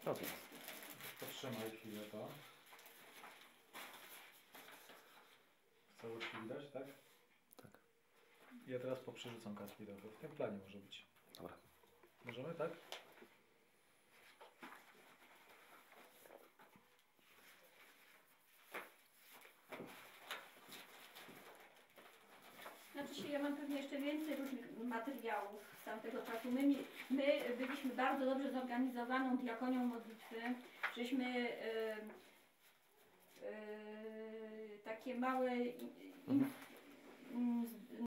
Okej. Potrzymaj chwilę to. W całości widać, tak? Tak. Ja teraz poprzerzucam kartki do w tym planie może być. Dobra. Możemy, tak? Znaczy się, ja mam pewnie jeszcze więcej różnych materiałów z tamtego czasu. My byliśmy bardzo dobrze zorganizowaną diakonią modlitwy. Żeśmy takie małe